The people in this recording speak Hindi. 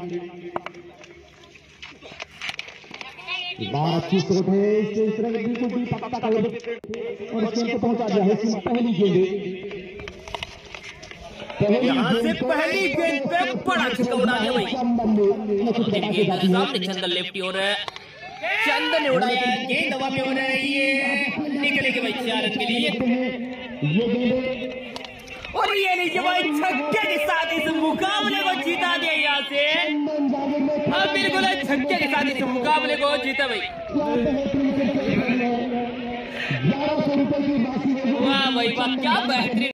बार अच्छी शॉट है, इस तरह के बिल्कुल भी पक्का कर और उसके को पहुंचा दिया है। पहली गेंद यहाँ से पहली गेंद पे बड़ा छक्का उड़ा दिया भाई। सामने चंदन लेफ्टी और चंदन ने उड़ाया, गेंद हवा में उड़ रही है, निकलेगी भाई 4 रन के लिए। और ये लीजिए भाई छक्के के साथ इस मुकाबले को जीता दिया यहाँ से। हाँ बिल्कुल छक्के के साथ इस मुकाबले को जीता भाई। वाह भाई वाह, क्या बेहतरीन।